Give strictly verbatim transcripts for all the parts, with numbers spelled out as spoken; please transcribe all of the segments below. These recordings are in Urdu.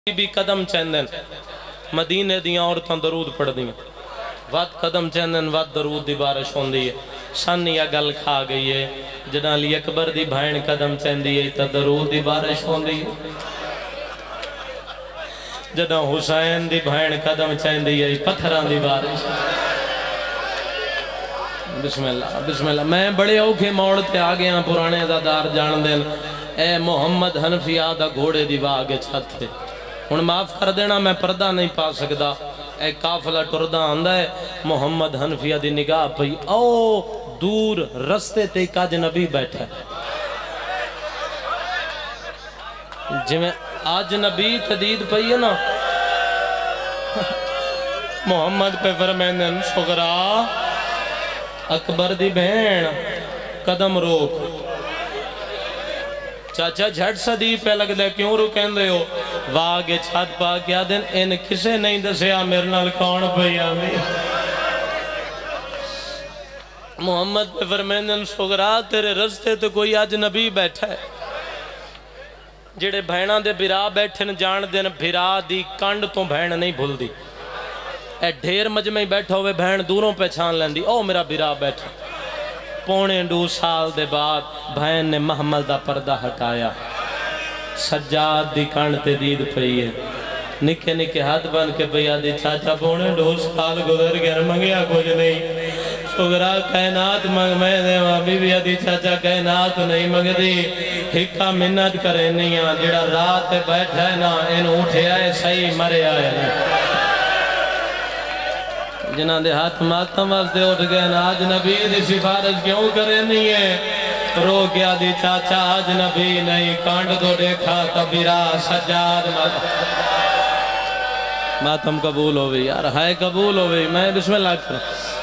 بھی قدم چندن مدینے دیاں عورتاں درود پڑھ دیاں وات قدم چندن وات درود دی بارش ہون دی ہے سن یا گل کھا گئی ہے جنا علی اکبر دی بھائن قدم چندی ہے تا درود دی بارش ہون دی ہے جنا حسین دی بھائن قدم چندی ہے پتھران دی بارش بسم اللہ بسم اللہ میں بڑے اوکھے موڑتے آگے ہیں پرانے ازادار جان دین اے محمد حنفی آدھا گھوڑے دی واگے چھت ہے ہن معاف کر دینا میں پردہ نہیں پا سکدا اے قافلہ ٹردہ آندہ ہے محمد حنفیہ دی نگاہ پئی او دور رستے تے کاج نبی بیٹھا ہے جی میں آج نبی تدید پئی ہے نا محمد پہ فرمینن شکرہ اکبر دی بہن قدم روک چاچا جھٹ صدی پہ لگ دے کیوں رکیں دے ہو واگے چھت پا کیا دن ان کسے نہیں دسیا میرے نال کون پئی آمی محمد پہ فرمیندن سگرا تیرے رستے تو کوئی آج نبی بیٹھا ہے جڑے بھینہ دے بھرا بیٹھن جان دن بھرا دی کانڈ تو بھین نہیں بھول دی اے ڈھیر مجمعی بیٹھا ہوئے بھین دوروں پہ چھان لیندی او میرا بھرا بیٹھا پونے دو سال دے بعد بھین نے محمد دا پردہ ہٹایا سجاد دی کانڈ دید پئی ہے نکے نکے ہاتھ بن کے پیا دی چاچا پونے دو سال گزر گیا منگیا کچھ نہیں شکرہ کائنات منگ میں دے ماں بی بی دی چاچا کائنات نہیں منگ دی ہکا منت کرے نہیں آن جڑا رات بیٹھا ہے نا ان اٹھے آئے صحیح مرے آئے جنہاں دے ہاتھ ماتم واسدے اٹھ گئے نا آج نبی دی سفارش کیوں کرے نہیں ہے رو کیا دی چاچا آج نبی نہیں کانڈ تو دیکھا تبیرہ سجاد ماتم ماتم قبول ہوئی یار ہائے قبول ہوئی میں بسم اللہ کروں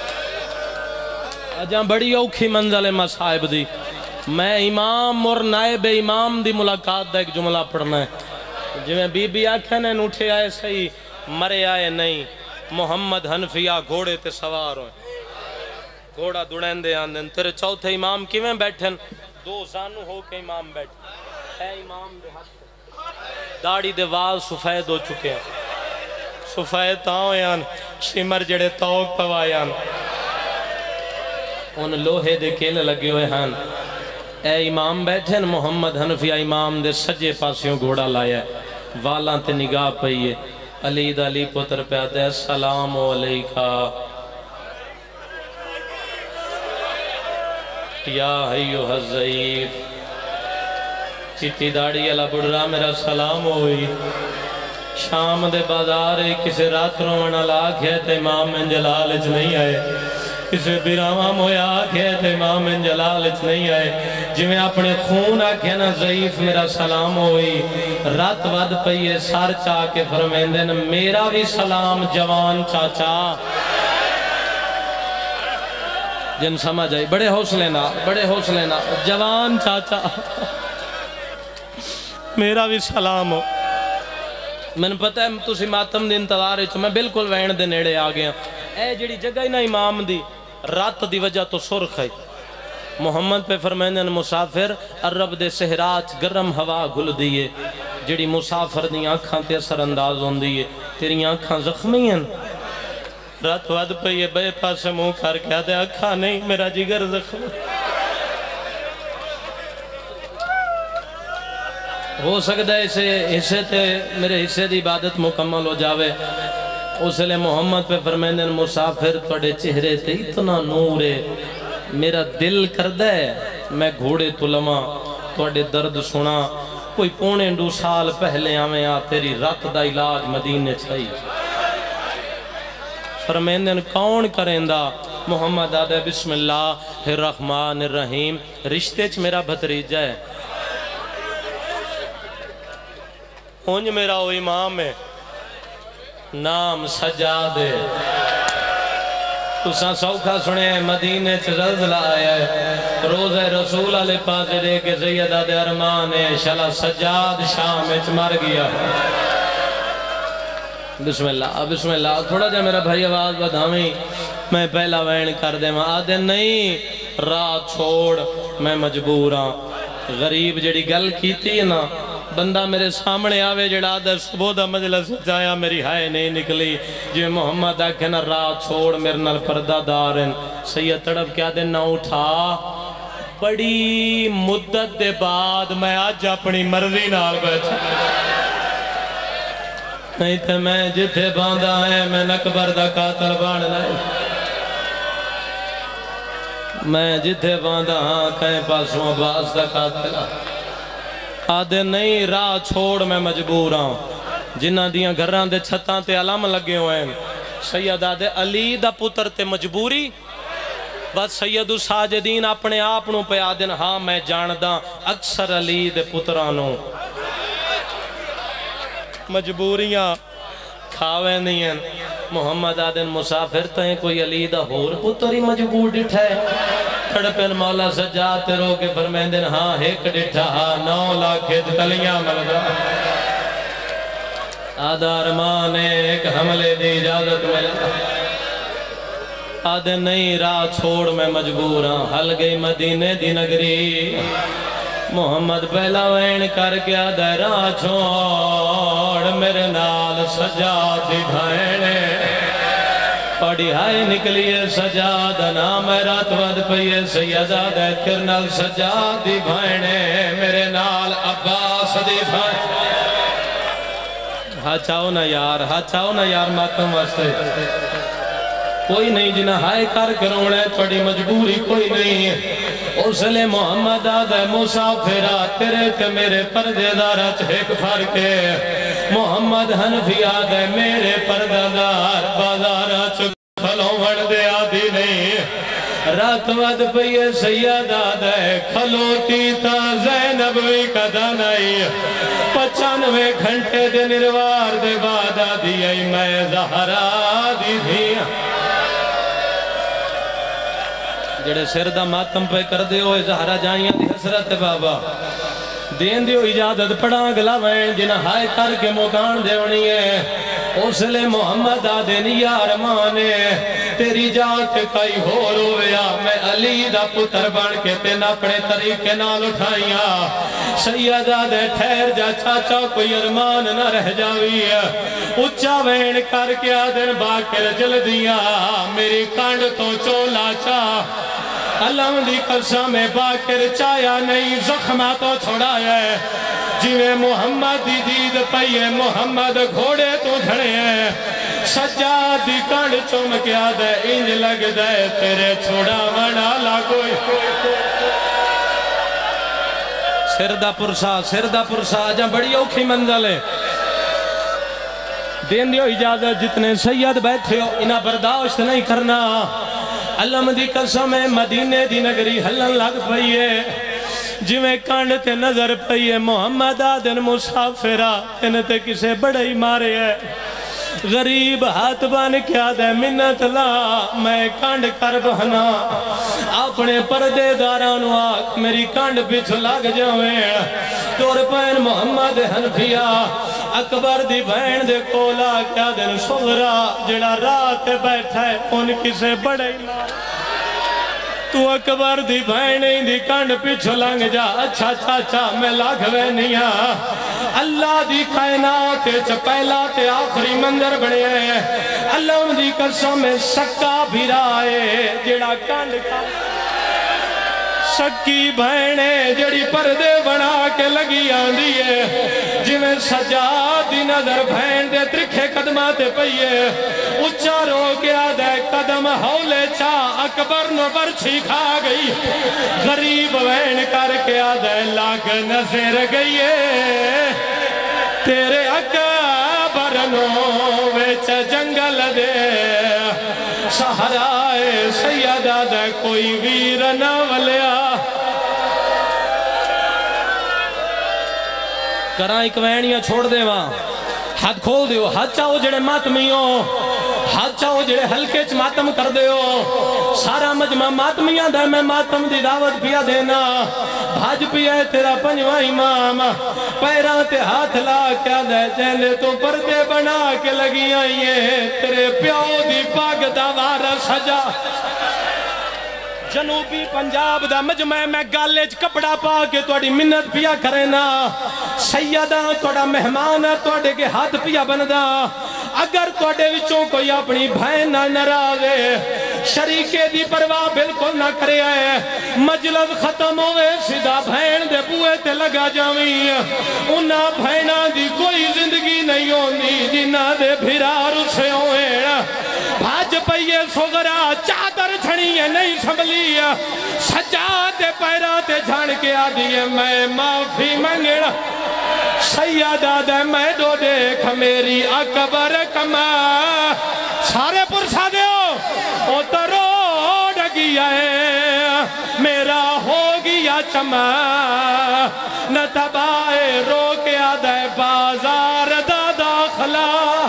جہاں بڑی اوکھی منزل مصائب دی میں امام اور نائب امام دی ملاقات دا ایک جملہ پڑھنا ہے جو میں بی بی آکھیں نے نوٹھے آئے صحیح مرے آئے نہیں محمد حنفیہ گھوڑے تے سوار ہوئے گھوڑا دوڑین دے آندن تیرے چوتھے امام کیویں بیٹھن دو زانو ہو کے امام بیٹھن اے امام دے ہاتھ داڑی دے وال سفید ہو چکے ہیں سفید تاؤیان شمر جڑے توق پوائیان ان لوہے دے کیلے لگے ہوئے ہیں اے امام بیٹھن محمد حنفیہ امام دے سجے پاسیوں گھوڑا لایا ہے والاں تے نگاہ پئیے علی دا علی پتر پہ آتے ہیں السلام علیکہ یا حیوہ الضعیف چٹی داڑی اللہ بڑھرا میرا سلام ہوئی شام دے بازار کسے رات رومن اللہ کہتے امام من جلالچ نہیں آئے کسے بیرامام ہویا کہتے امام من جلالچ نہیں آئے جی میں اپنے خون آکھے نا ضعیف میرا سلام ہوئی رات ود پئیے سار چاہ کے فرمیندن میرا بھی سلام جوان چاچا جن سمجھ آئی بڑے حوصلے نا بڑے حوصلے نا جوان چاچا میرا بھی سلام ہو میں نے پتہ ہے تسی ماتم دی انتظار ہے تو میں بالکل وین دے نیڑے آگیا اے جڑی جگہ ہی نا امام دی رات دی وجہ تو سرخ ہے محمد پہ فرمائنن مسافر عرب دے سہرات گرم ہوا گل دیئے جڑی مسافر دی آنکھاں تے اثر انداز ہون دیئے تیری آنکھاں زخمی ہیں رات واد پہ یہ بے پاس منہ کر کے آدھے آنکھاں نہیں میرا جگر زخمی ہو سکتا ہے اسے حصے تے میرے حصے دی عبادت مکمل ہو جاوے اس لئے محمد پہ فرمائنن مسافر توڑے چہرے تے اتنا نور ہے میرا دل کردہ ہے میں گھوڑے تو لما توڑے درد سنا کوئی پونے دو سال پہلے آمیں آ تیری رات دا علاج مدینے چھائی فرمائنن کون کرندہ محمد آدھے بسم اللہ الرحمن الرحیم رشتے چ میرا بھتریجہ ہے ہونج میرا وہ امام ہے نام سجاد ہے تساں سوکھا سنے ہیں مدینے چ زلزلہ آیا ہے روز رسول علیہ پاس دے کے سیدہ دے ارمان ہے شلا سجاد شام اچ مر گیا بسم اللہ بسم اللہ تھوڑا جا میرا بھائی آواز بدھاویں میں پہلا وین کر دے ماں آدھے نہیں رات چھوڑ میں مجبور ہاں غریب جڑی گل کیتی ہے نا بندہ میرے سامنے آوے جڑا در صبح دا مجلس جایا میری ہائے نہیں نکلی جو محمد آکھے نا راہ چھوڑ میرے نال پردہ دارن سید تڑپ کیا دن نہ اٹھا بڑی مدت دے بعد میں آج اپنی مرضی نال بیٹھا نہیں تھے میں جتھے باندھا ہے میں نکبر دا قاتل باندھنا ہے میں جتھے باندھا ہاں کہیں پاسوں عباس دا قاتل آدھے نہیں راہ چھوڑ میں مجبور ہوں جنہ دیاں گھران دے چھتاں تے علم لگے ہوئے ہیں سید آدھے علی دا پتر تے مجبوری بس سید ساجدین اپنے آپنوں پہ آدھن ہاں میں جانداں اکثر علی دے پترانوں مجبوریاں کھاوے نہیں ہیں محمد آدھن مسافر تہیں کوئی علی دا ہور پتر ہی مجبور ڈٹھا ہے کھڑپن مولا سجاتے رو کے فرمین دن ہاں ایک ڈٹھا نو لاکھت کلیاں ملدہ آدھار ماں نے ایک حملے دی اجازت ملدہ آدھے نہیں راہ چھوڑ میں مجبور ہاں حل گئی مدینے دی نگری محمد پہلا وین کر کے آدھے راہ چھوڑ میرے نال سجادی بھائنے پڑی ہائے نکلیے سجادہ نام رات ود پئیے سیدہ دے ترنال سجادی بھائنے میرے نال عباس دی بھائنے ہاں چاہو نا یار ہاں چاہو نا یار ماتم واسطے کوئی نہیں جنہ ہائے کر کرونے پڑی مجبوری کوئی نہیں اس لئے محمد آدھے مسافرہ تیرے تے میرے پردے دارت ایک فرقے محمد حنفی آدھے میرے پردہ دار بازارت کھلوں وڑ دے آدھی نہیں رات ود پئیے سید آدھے کھلوتی تا زینب وی کدا نہیں پچانوے گھنٹے دے نروار دے بعد آدھی آئی میں زہرا دی تھی جڑے سردہ ماتم پہ کر دے ہوئے زہرہ جائیاں دی حسرت بابا دین دیو اجازت پڑا گلا وین جنہ ہائے کر کے مکان دے ہونی ہے اس لئے محمد آدھن یار مانے تیری جات کئی ہو رویا میں علی دا پتر بن کے تین اپنے طریقے نال اٹھائیاں سید آدھے ٹھہر جا چاچا کوئی ارمان نہ رہ جاوی اچھا وین کر کے آدھن باکر جل دیا میری کانڈ تو چولا چاہ علم دی قسم باکر چایا نہیں زخمہ تو چھوڑایا ہے جیوے محمد دی دید پئیے محمد گھوڑے تو دھڑے ہیں سجاد دی کانڈ چوم کیا دے انج لگ دے تیرے چھوڑا وڑا لاگوئی سردہ پرسا سردہ پرسا جہاں بڑی اوکھی منزل ہے دین دیو اجازت جتنے سید بیٹھے ہو انہا برداشت نہیں کرنا علم دی قسم مدینے دی نگری ہلن لگ پئیے جویں کانڈ تے نظر پئیے محمد آدن مسافرہ تینتے کسے بڑے ہی مارے ہے غریب ہاتھ بان کیا دے منت لا میں کانڈ کر بہنا اپنے پردے دارانو آکھ میری کانڈ پچھ لگ جاویں دور پین محمد حنفیہ اکبر دی بہن دے کولا کیا دن صغرا جڑا رات بیٹھا ہے ان کسے بڑے مار تو اکبر دی بہن دی کانڈ پیچھو لنگ جا اچھا چاچا میں لاغوے نیا اللہ دی کائنات چا پہلا تے آخری مندر بڑے ہیں اللہ دی قسم میں سکا بھی رائے جڑا کانڈ کا سکی بہنے جڑی پردے بنا کے لگی آندی ہے جویں سجاد دی نظر بہن دے ترکھے قدماتے پئیے اچھا رو گیا دے قدم ہولے چاہ اکبر نو برچھی کھا گئی غریب بہن کر کے آدھے لاغ نظر گئی تیرے اکبر نو ویچ جنگل دے سہرائے سیدہ دے کوئی ویر نہ ولیا کراں ایک وینیاں چھوڑ دے وہاں ہاتھ کھول دیو ہاتھ چاہو جڑے ماتمیوں ہاتھ چاہو جڑے ہلکے چ ماتم کر دیو سارا مجمع ماتمیاں دے میں ماتم دی دعوت پیا دینا بھاج پیا ہے تیرا پنجوہ امام پیران تے ہاتھ لا کیا دے جیلے تو پردے بنا کے لگی آئیے تیرے پیاؤ دی پاک دوارہ سجا جنوبی پنجاب دا مجمع میں گالے چ کپڑا پا کے توڑی منت پیا کرنا سیدہ توڑا مہمان ہے توڑے کے ہاتھ پیا بندا اگر توڑے وچوں کوئی اپنی بھائن نہ نراوے شریکے دی پرواہ بالکل نہ کرے آئے مجلس ختم ہوئے سیدھا بھائن دے بوئے تے لگا جاویں انہا بھائنہ دی کوئی زندگی نہیں ہوندی جنہ دے بھرار سے ہوئے بھاج پئیے سوگرا چادر چھڑیے نہیں سنبھلی سجادے پیراتے جھاڑ کے آدھیے میں معافی منگڑا سیدہ دے میں دو دیکھ میری اکبر کما سارے پرسا دیو او تو روڑ گیا ہے میرا ہو گیا چما نہ تبائے رو کے آدھے بازار دا داخلہ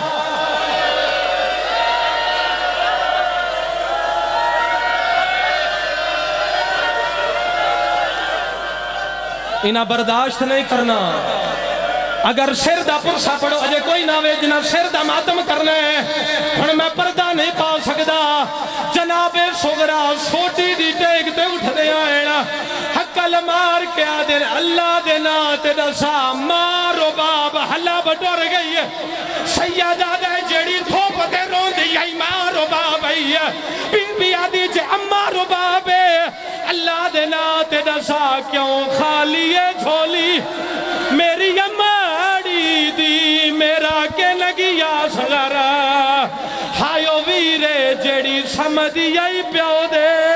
انہا برداشت نہیں کرنا اگر سر دا پرسا پڑھو اجے کوئی نہ وے جنہ سر دا ماتم کرنا ہے ہن میں پردہ نہیں پا سکدا جناب سغرا سوٹی دی ٹیک تے اٹھ دے آئینا حقل مار کے آدھر اللہ دے نات دسا مارو باب حلا بٹور گئی ہے سیدہ دے جڑی تھوپ دے رون دی آئی مارو باب آئی بی بی آدھی جے امارو باب اللہ دے نات دسا کیوں خالی جھولی میری اماڑی دی میرا کے لگیا سغرا ہائیو ویرے جڑی سمدھی آئی پیو دے